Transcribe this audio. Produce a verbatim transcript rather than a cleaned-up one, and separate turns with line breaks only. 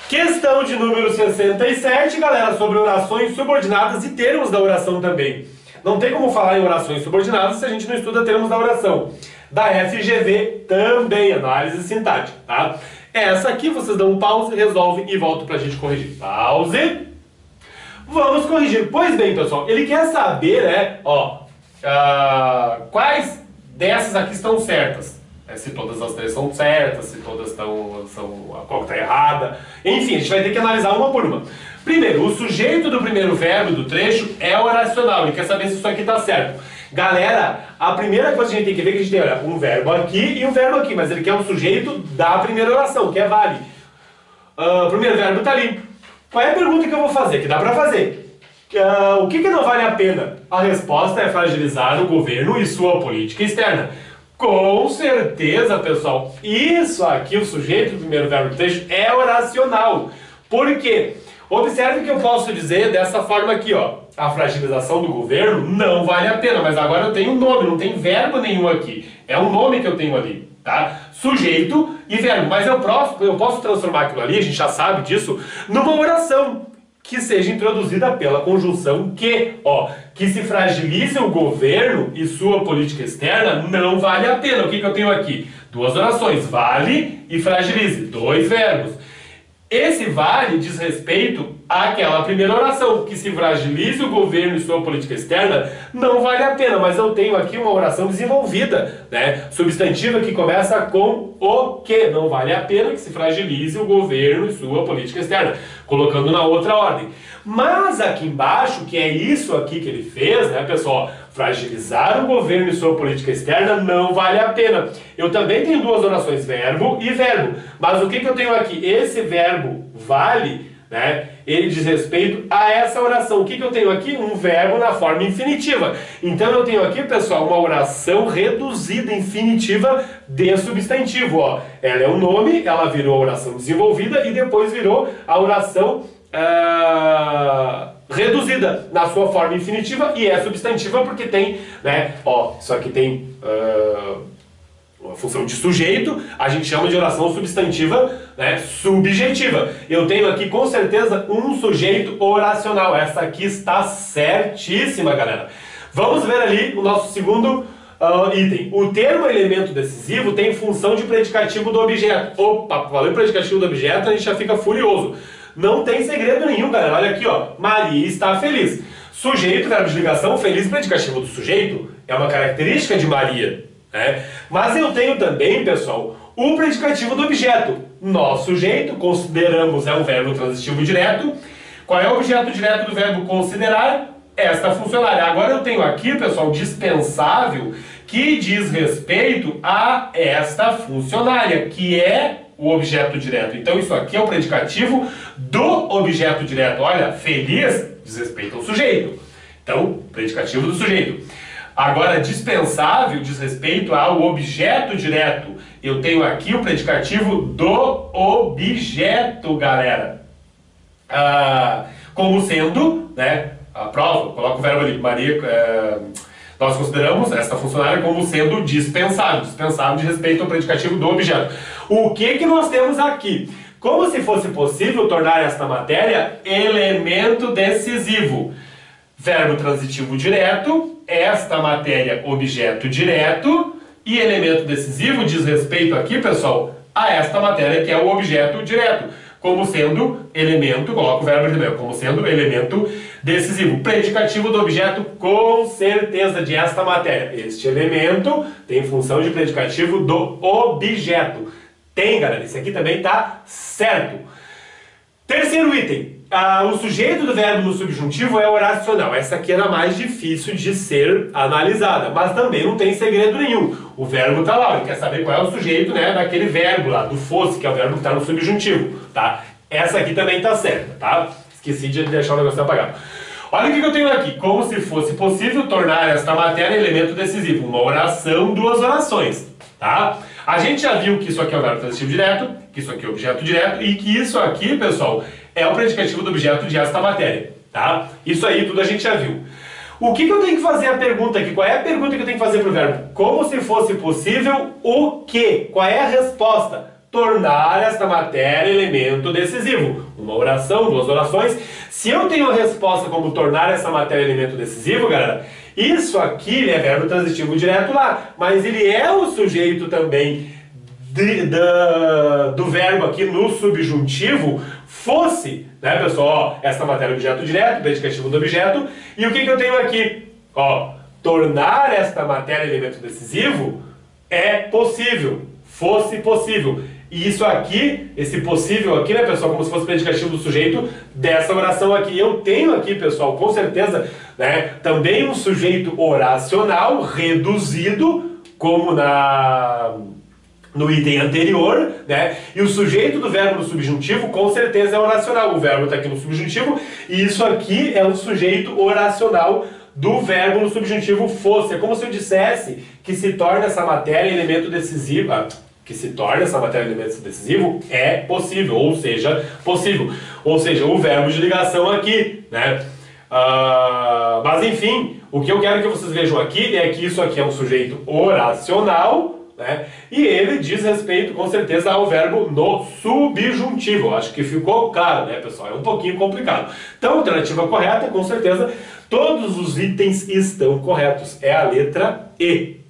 Questão de número sessenta e sete, galera, sobre orações subordinadas e termos da oração também. Não tem como falar em orações subordinadas se a gente não estuda termos da oração. Da F G V também, análise sintática, tá? Essa aqui vocês dão um pause, resolve e voltam pra gente corrigir. Pause. Vamos corrigir. Pois bem, pessoal, ele quer saber, né, ó, uh, quais dessas aqui estão certas. É, se todas as três são certas, se todas estão, são, a qual está errada. Enfim, a gente vai ter que analisar uma por uma. Primeiro, o sujeito do primeiro verbo do trecho é oracional. Ele quer saber se isso aqui está certo. Galera, a primeira coisa que a gente tem que ver é que a gente tem, olha, um verbo aqui e um verbo aqui. Mas ele quer um sujeito da primeira oração, que é vale. Uh, o primeiro verbo está ali. Qual é a pergunta que eu vou fazer? Que dá para fazer. Uh, o que, que não vale a pena? A resposta é fragilizar o governo e sua política externa. Com certeza, pessoal, isso aqui, o sujeito do primeiro verbo do trecho, é oracional. Por quê? Observe que eu posso dizer dessa forma aqui, ó. A fragilização do governo não vale a pena, mas agora eu tenho um nome, não tem verbo nenhum aqui. É um nome que eu tenho ali, tá? Sujeito e verbo. Mas eu posso, eu posso transformar aquilo ali, a gente já sabe disso, numa oração que seja introduzida pela conjunção que, ó, que se fragilize o governo e sua política externa não vale a pena. O que, que eu tenho aqui? Duas orações, vale e fragilize, dois verbos. Esse vale diz respeito àquela primeira oração, que se fragilize o governo e sua política externa não vale a pena, mas eu tenho aqui uma oração desenvolvida, né? Substantiva que começa com o que não vale a pena que se fragilize o governo e sua política externa, colocando na outra ordem. Mas aqui embaixo, que é isso aqui que ele fez, né, pessoal? Fragilizar o governo e sua política externa não vale a pena. Eu também tenho duas orações, verbo e verbo. Mas o que, que eu tenho aqui? Esse verbo vale, né? Ele diz respeito a essa oração. O que, que eu tenho aqui? Um verbo na forma infinitiva. Então eu tenho aqui, pessoal, uma oração reduzida infinitiva de substantivo. Ó. Ela é um nome, ela virou a oração desenvolvida e depois virou a oração Uh, reduzida na sua forma infinitiva e é substantiva porque tem, né, ó, isso aqui tem uh, a função de sujeito, a gente chama de oração substantiva, né, subjetiva. Eu tenho aqui com certeza um sujeito oracional, essa aqui está certíssima, galera. Vamos ver ali o nosso segundo uh, item. O termo elemento decisivo tem função de predicativo do objeto. Opa, valeu predicativo do objeto, a gente já fica furioso. Não tem segredo nenhum, galera. Olha aqui, ó. Maria está feliz. Sujeito, verbo de ligação, feliz, predicativo do sujeito, é uma característica de Maria, né? Mas eu tenho também, pessoal, o predicativo do objeto. Nós, sujeito, consideramos, é um verbo transitivo direto. Qual é o objeto direto do verbo considerar? Esta funcionária. Agora eu tenho aqui, pessoal, dispensável, que diz respeito a esta funcionária, que é o objeto direto. Então isso aqui é o predicativo do objeto direto. Olha, feliz diz respeito ao sujeito. Então, predicativo do sujeito. Agora, dispensável diz respeito ao objeto direto. Eu tenho aqui o predicativo do objeto, galera. Ah, como sendo, né, a prova, coloca o verbo ali, Maria... É, nós consideramos esta funcionária como sendo dispensável, dispensável de respeito ao predicativo do objeto. O que que nós temos aqui? Como se fosse possível tornar esta matéria elemento decisivo. Verbo transitivo direto, esta matéria objeto direto, e elemento decisivo diz respeito aqui, pessoal, a esta matéria que é o objeto direto. Como sendo elemento, coloca o verbo primeiro, como sendo elemento decisivo. Predicativo do objeto, com certeza, de esta matéria. Este elemento tem função de predicativo do objeto. Tem, galera, esse aqui também está certo. Terceiro item. Ah, o sujeito do verbo no subjuntivo é oracional. Essa aqui era mais difícil de ser analisada, mas também não tem segredo nenhum. O verbo está lá, ele quer saber qual é o sujeito, né, daquele verbo lá, do fosse, que é o verbo que está no subjuntivo, tá? Essa aqui também está certa, tá? Esqueci de deixar o negócio apagado. Olha o que eu tenho aqui. Como se fosse possível tornar esta matéria elemento decisivo. Uma oração, duas orações, tá? A gente já viu que isso aqui é o verbo transitivo direto, que isso aqui é o objeto direto e que isso aqui, pessoal, é o predicativo do objeto de esta matéria, tá? Isso aí tudo a gente já viu. O que, que eu tenho que fazer a pergunta aqui? Qual é a pergunta que eu tenho que fazer para o verbo? Como se fosse possível o quê? Qual é a resposta? tornar esta matéria elemento decisivo. Uma oração, duas orações. Se eu tenho a resposta como tornar essa matéria elemento decisivo, galera, isso aqui ele é verbo transitivo direto lá, mas ele é o sujeito também de, da, do verbo aqui no subjuntivo, fosse, né, pessoal? Ó, esta matéria é objeto direto, predicativo do objeto, e o que, que eu tenho aqui? Ó, tornar esta matéria elemento decisivo é possível, fosse possível. E isso aqui, esse possível aqui, né, pessoal, como se fosse predicativo do sujeito dessa oração aqui. Eu tenho aqui, pessoal, com certeza, né, também um sujeito oracional reduzido, como na... no item anterior, né? E o sujeito do verbo no subjuntivo, com certeza, é oracional. O verbo está aqui no subjuntivo, e isso aqui é um sujeito oracional do verbo no subjuntivo fosse. É como se eu dissesse que se torna essa matéria elemento decisivo... Ah, que se torna essa matéria elemento decisivo é possível, ou seja, possível. Ou seja, o verbo de ligação aqui, né? Uh, mas, enfim, o que eu quero que vocês vejam aqui é que isso aqui é um sujeito oracional, né? E ele diz respeito, com certeza, ao verbo no subjuntivo. Acho que ficou claro, né, pessoal? É um pouquinho complicado. Então, a alternativa correta, com certeza, todos os itens estão corretos. É a letra E.